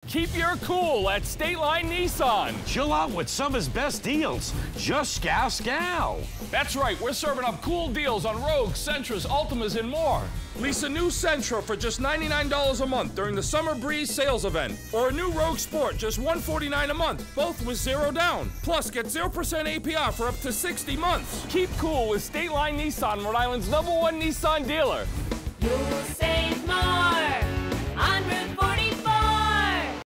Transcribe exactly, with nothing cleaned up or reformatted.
Keep your cool at State Line Nissan. Chill out with summer's best deals. Just scow scow. That's right, we're serving up cool deals on Rogues, Sentras, Ultimas, and more. Lease a new Sentra for just ninety-nine dollars a month during the Summer Breeze sales event. Or a new Rogue Sport, just one hundred forty-nine dollars a month, both with zero down. Plus, get zero percent A P R for up to sixty months. Keep cool with State Line Nissan, Rhode Island's number one Nissan dealer. You'll save more on Route four.